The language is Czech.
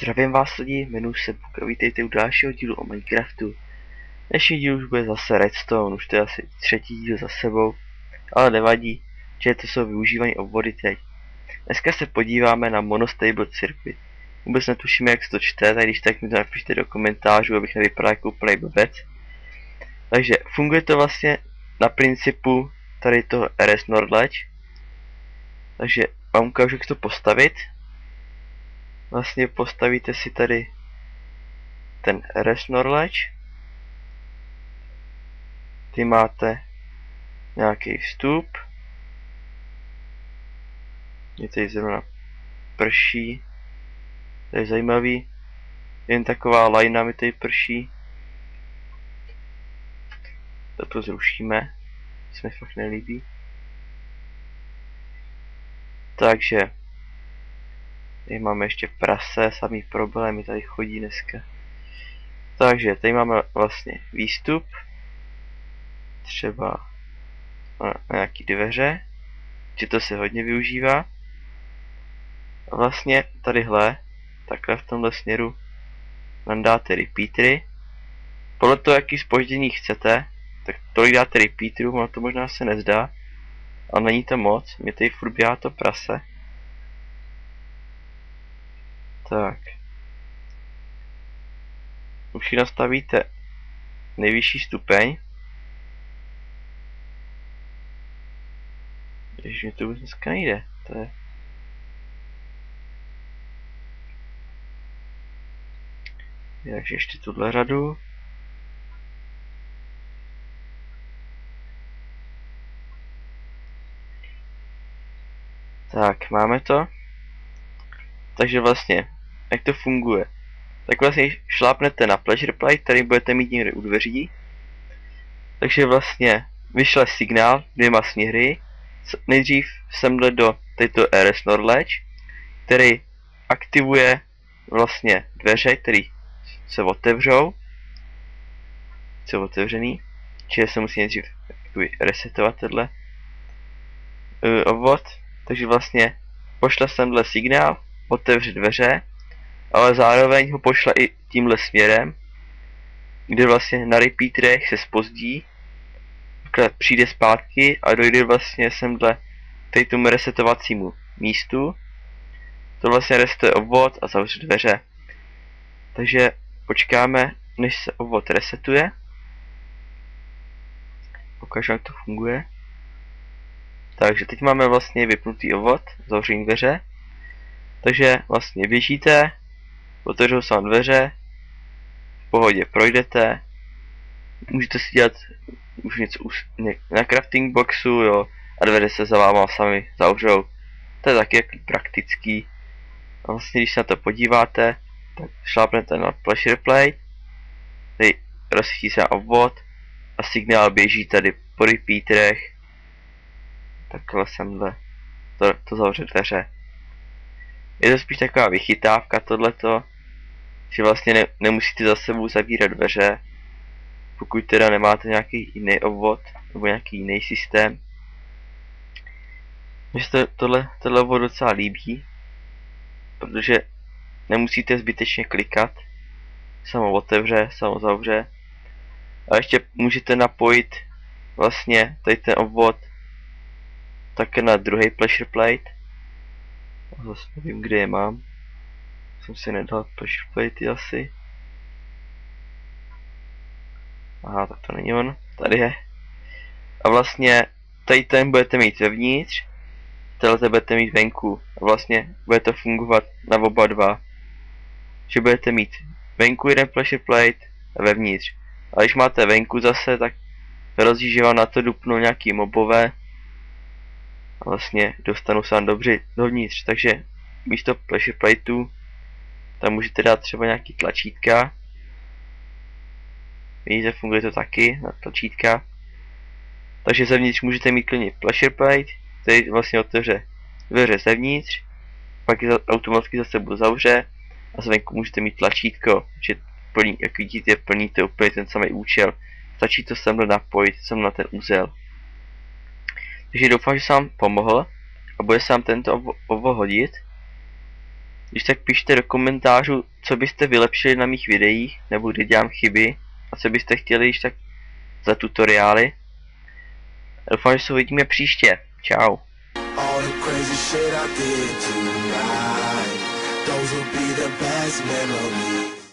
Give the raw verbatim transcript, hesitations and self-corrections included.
Zdravím vás lidi, jmenuji se Buk, vítejte u dalšího dílu o Minecraftu. Dnešní díl už bude zase Redstone, už to je asi třetí díl za sebou, ale nevadí, že to jsou využívané obvody teď. Dneska se podíváme na Monostable Circuit. Vůbec netuším, jak se to čte, tak když tak mi to napište do komentářů, abych nevypadal jako úplnej blbec. Takže funguje to vlastně na principu tady toho R S Nordledge. Takže vám ukážu, jak to postavit. Vlastně postavíte si tady ten R S Nordledge. Ty máte nějaký vstup. Je tady zrovna prší. To je zajímavý. Jen taková lajna mi tady prší. Toto zrušíme. To se mi fakt nelíbí. Takže tady máme ještě prase, samý problémy tady chodí dneska. Takže tady máme vlastně výstup. Třeba na nějaký dveře. Že to se hodně využívá. A vlastně tadyhle, takhle v tomhle směru nandáte repeatery. Podle toho, jaký zpoždění chcete, tak tolik dáte repeaterů, ono to možná se nezdá. Ale není to moc, mě tady furt běhá to prase. Tak. Už si nastavíte nejvyšší stupeň. Ježiš, mě to vůbec dneska nejde. To je... Takže ještě tuhle řadu. Tak, máme to. Takže vlastně, jak to funguje? Tak vlastně šlápnete na pleasure plate, který budete mít někde u dveří. Takže vlastně vyšle signál dvěma směry. Nejdřív semhle do této R S Nordledge, který aktivuje vlastně dveře, které se otevřou. Jsou otevřený. Čili se musí nejdřív resetovat tenhle uh, obvod. Takže vlastně pošle semhle signál, otevře dveře, ale zároveň ho pošle i tímhle směrem, kde vlastně na repeaterech se zpozdí, přijde zpátky a dojde vlastně semhle tady tomu resetovacímu místu. To vlastně resetuje obvod a zavře dveře. Takže počkáme, než se obvod resetuje. Ukážu, jak to funguje. Takže teď máme vlastně vypnutý obvod, zavření dveře. Takže vlastně běžíte, otevřou se vám dveře, v pohodě projdete, můžete si dělat už něco na crafting boxu, jo, a dveře se za váma sami zavřou. To je taky jaký praktický. A vlastně když se na to podíváte, tak šlápnete na pleasure plate, tady rozsvítí se obvod a signál běží tady po repeaterech. Takhle semhle to, to zavře dveře. Je to spíš taková vychytávka tohleto, že vlastně ne, nemusíte za sebou zavírat dveře, pokud teda nemáte nějaký jiný obvod nebo nějaký jiný systém. Mně se to, tohle, tohle obvod docela líbí, protože nemusíte zbytečně klikat, samo otevře, samo zavře. A ještě můžete napojit vlastně tady ten obvod také na druhý pleasure plate. A zase nevím, kde je mám. Jsem si nedal pleasure plate asi. Aha, tak to není on. Tady je. A vlastně tady ten budete mít vevnitř, tenhle budete mít venku. A vlastně bude to fungovat na oba dva. Že budete mít venku jeden pleasure plate a vevnitř. A když máte venku zase, tak hrozí, že vám na to dupnou nějaký mobové. A vlastně dostanu se vám dobře dovnitř. Takže místo pleasure plateů tam můžete dát třeba nějaký tlačítka. Vidíte, funguje to taky na tlačítka. Takže zevnitř můžete mít klidně pleasure plate, který vlastně otevře dveře zevnitř, pak je automaticky zase budu zavře a zvenku můžete mít tlačítko, že plní, jak vidíte, plníte úplně ten samý účel. Stačí to semhle napojit, sem na ten úzel. Takže doufám, že jsem vám pomohl a bude se vám tento obvod hodit. Když tak pište do komentářů, co byste vylepšili na mých videích, nebo kde dělám chyby, a co byste chtěli již tak za tutoriály. Doufám, že se uvidíme příště. Čau. All the crazy shit I did tonight, those will be the best memories.